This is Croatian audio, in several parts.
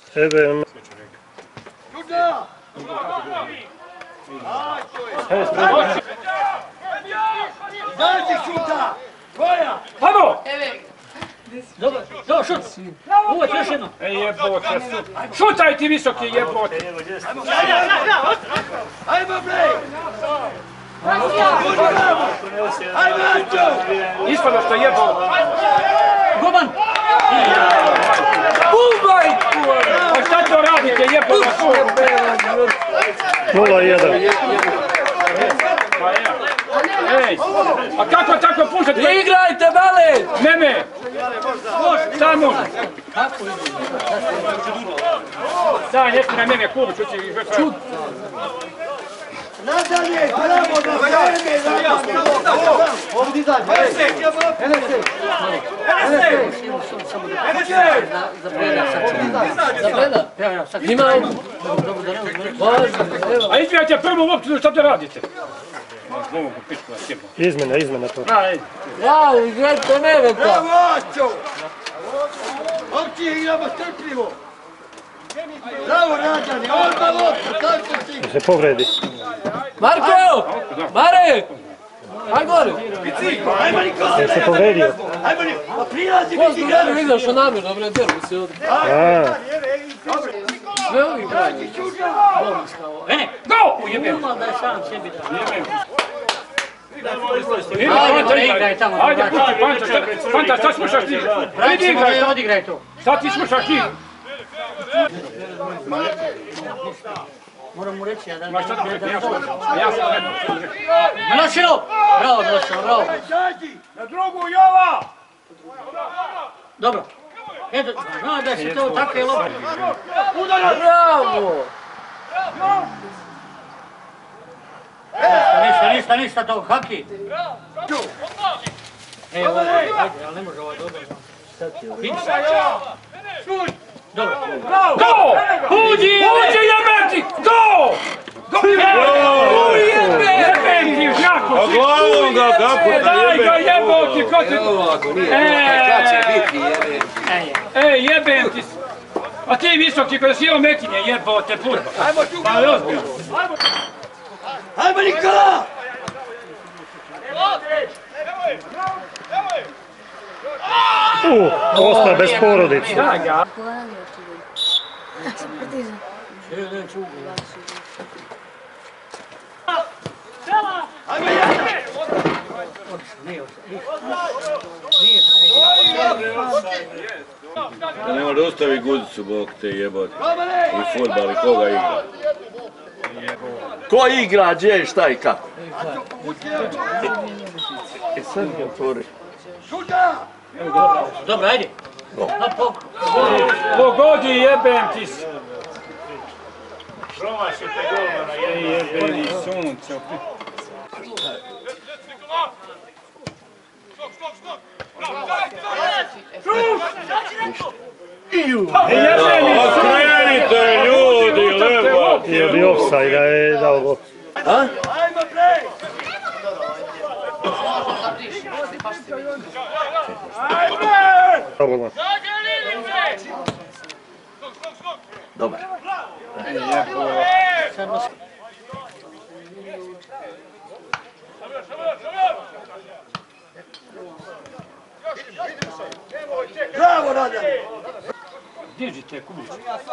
Ebe. Dajte šuta! Tvoja! Hajmo! Dobro, šut! Uveć još jedno! Jebote, šutaj ti visoki jebote! Ajmo bre! Ajmo Anto! Ispada što jebote! Goban! Bubaj! A šta to radite jebote? 0-1. Ej, a kako tako pušati? Igrajte, bale! Meme! Šta može? Daj, neki na mene kubu, čući i već. Čut! Nadalje, bravo da vreme! Ovdje izađe! A izbijajte prvu loptu, šta te radite? Izmena to. Ja, igrajte Neveta! Bravo, Ačo! Ovdje igramo strpljivo! Bravo, Radane, odmah loptu, tako si! Da se povredi. Marko! Marek! Aj gore! Ajmo Nikola! Da se povredio. Ajmo Nikola! Prilazi Ko biti su igrač! meni izašao namjerno, bre, derbi se ovdje. Sve ovi igraju. Go! Ujebem! Ima da je sam sebi da. Ajde, Panta, šta slušaš ti? Vraćemo da odigraj to. Šta ti slušaš ti? Moram mu reći, ja da... Ma šta ti rekao? Ja sam rekao. Milošino! Bravo, Milošino, bravo. Na drugu, Jova! Dobro. Eto, zna da se to takve lopte. Bravo! Ništa, to haki. Evo, ajde, ali ne može ovaj dobro. Dobro. Go! Uđi jebem ti! Go! Jebem ti, žnjako! A glavom ga, kako ti jebem? Daj ga jebo ti, ko ti... Ej, jebem ti! A ti visoki, kada si imao mekinje, jebo te purba. Ajmo tu! Pa je ozbiljno. Ajmo Nikola! Osta bez porodice. Da ga. Ajmo Jane! Da ne može ostavi guzicu, bok te jebati. I fudbal, i koga igra? Ko igra, gdje, šta i kako? Sad mi otvori. Šuta! Dobro, ajde. Pogodi jebem ti se. Ej, jebeni sunce. Okrenite ljudi, levo! Bio bi offside, da je dao gol. Ajmo bre! Dovoljno. Dobar. Bravo, Radane! Dižite kuću.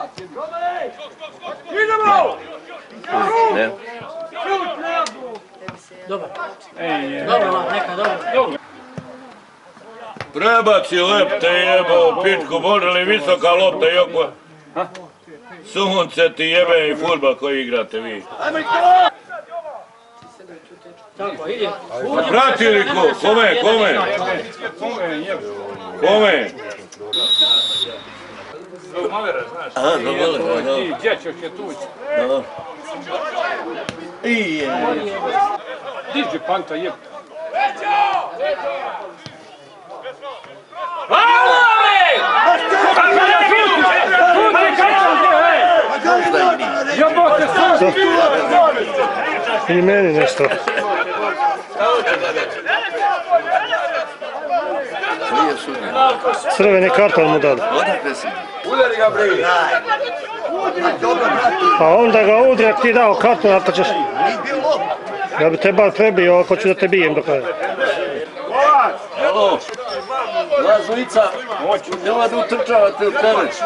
Idemo! Ne. Dobro. Ej, Dobro, neka, dobro. Prebaci lep te jebo, pičku, može li visoka lopta i oko... Sunce ti jebe i fudbal koji igrate vi. Ajmo Nikola! Tako, ide. Prati li ko? Kome? Kome? Aha, dobro, da. Ti, dječoš je tući. Diži Panta jeb. Jebote, I meni nešto. Koji je sudnja? Crveni karton mu dali. Odakle si? Udari ga bre. Pa onda ga udri, ako ti dao karton, ako ćeš... Ja bi te bar prebio, ako ću da te bijem do kraja. Alo. Lazovica. Nema da utrčavate u teret.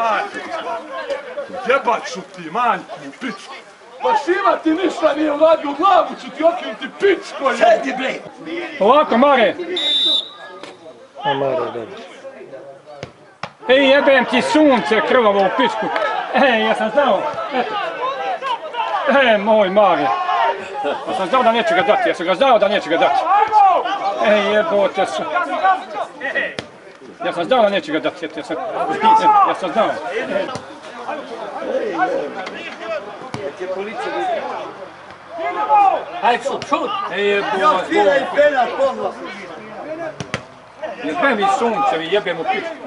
Jebat ću ti, manjku, pičku. Pa Šima ti ništa nije uradio, u glavu ću ti okinuti, pičko. Sjedi bre. Ovako, Mare. A Mare, dobro. Ej, jebem ti sunce krvavo u pičku. Ej, ja sam znao. Eto. Moj Mare. Ja sam znao da neće ga dati, ja sam ga znao da neće ga dati. Ej, jebote su. Ja sam znao da neće ga dati, ja sam znao. Ajde, šut. Ej, jebote. Jebem mi sunce, mi jebem u pičku.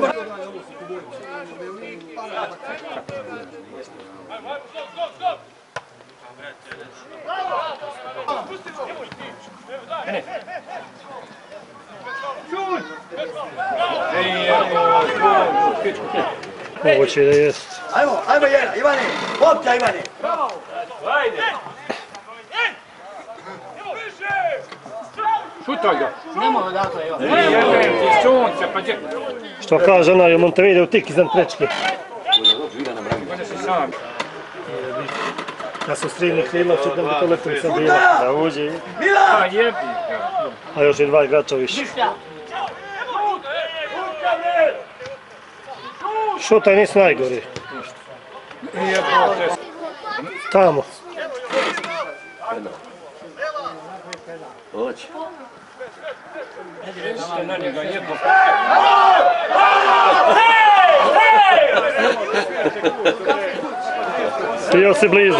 Moguće da jest. Ajmo Jena, Ivane, popća Ivane. Šutaj ga. Nemo odakle, evo. Ej, jebem ti sunce, pa gdje? Što kaže onaj u Montevideo, tik iznad prečke. Gdje si sam? Ja sam strilnih krila, čitam da to letovnica bila. Da uđe. Pa jebi ga. A još i 2 igrača više. Šutaj, nisi najgori. Jebote. Tamo. Hoće. Na njega jebo. Bio si blizu.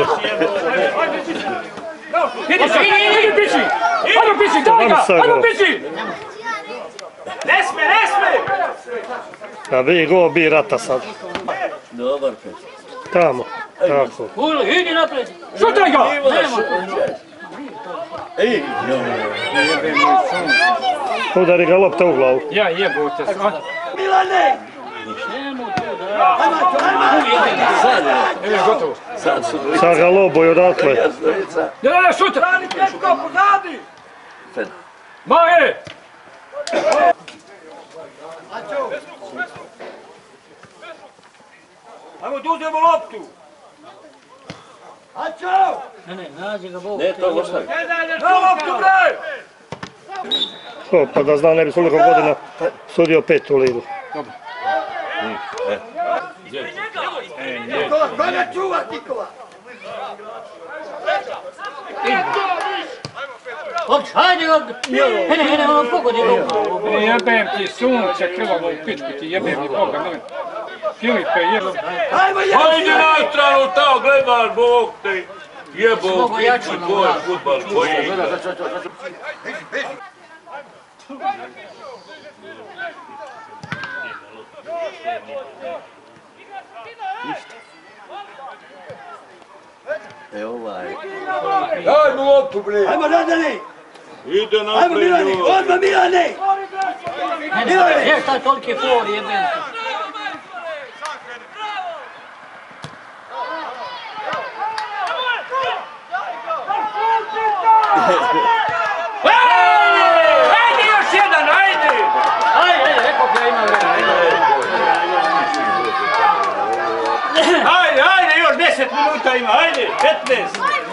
Idi sad, idi piši! Ajmo piši, daj ga! Ajmo piši! Ne sme! A bi go, bi rata sad. Dobar pet. Tamo. Tako. Uli, idi napred. Šutaj ga! Ej, Udari ga lopta u glavu. Ja jebote, Milane! Evo je gotovo. sad su dvojica. Sad ga loboj odatle. Jasnovica. Ne, šutaj! Rani teško, pozadi! Fed. Mare! Ajmo da uzmemo loptu! Ačo! Ne, nađi ga Bog. Ne, to ostavi. Na loptu bre! O, pa da znam, ne bi koliko godina sudio 5 u ligu. Koga čuva Tikova? Hoć, hajde ga. Hene, ono pogodi ga. Jebem ti sunce krvavo u pičku ti, jebem ti Boga, molim. Filipe, jebem. Ajmo Hajde na stranu tamo, gledaj, Bog te jebo, pičku tvoj futbal koji igra. E ovaj. Daj mu loptu bre. Ajmo Radani! Ide Ajmo napred Milane! ljudi. Odmah Milane! Gdje šta je toliki for, jebem. Ajde još jedan, ajde! Ajde, rekao bi ja imam vremena. Ajde, još 10 minuta ima, ajde, 15.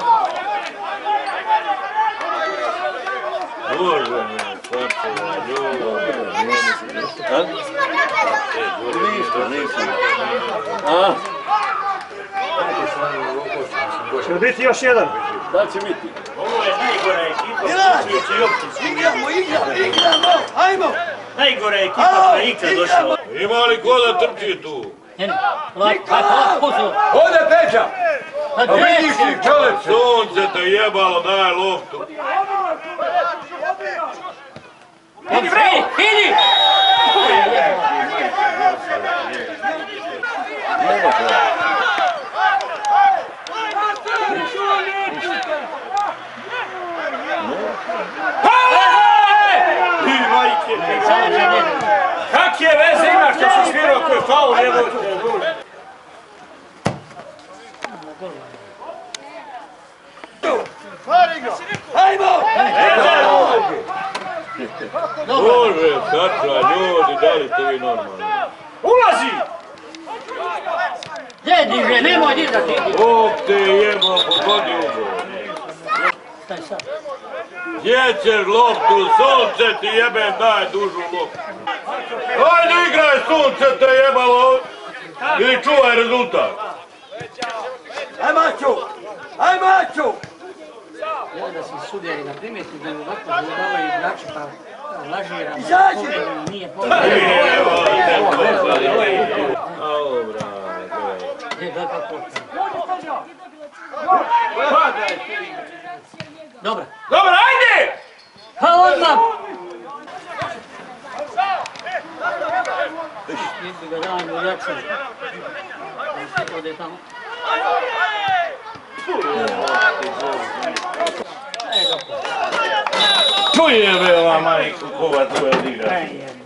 Bože me, svačeva, ljubav. Ništa. A? Će li biti još jedan? Da će biti? Milan! Igramo! Ajmo! Najgore ekipa koja je ikad došla. Ima li ko da trči tu? Hene, lako pusu. Ode Peđa. A A vidiš ti čovjek. Sunce te jebalo, daj loptu. Idi, bre, idi! Majke, Sada će njega. Tačno, ljudi, da li ste vi normalni? Ulazi! Gdje diže, nemoj dizati. Bog te jebo, pogodi ugovor. Šta je sad? Gdje ćeš loptu, sunce ti jebem, daj dužu loptu. Ajde igraj, sunce te jebalo i čuvaj rezultat. Aj Maćo! Aj Maćo! Ja da se sudjeli na primjeti da je ovako zabavaju igrači pa lažira. Izađi! Nije pogleda. Dobro. Dobro, ajde! Pa odmah! Niti ga dajem u jaču. Ode tamo. Čuje me ova majku kova tu je igra.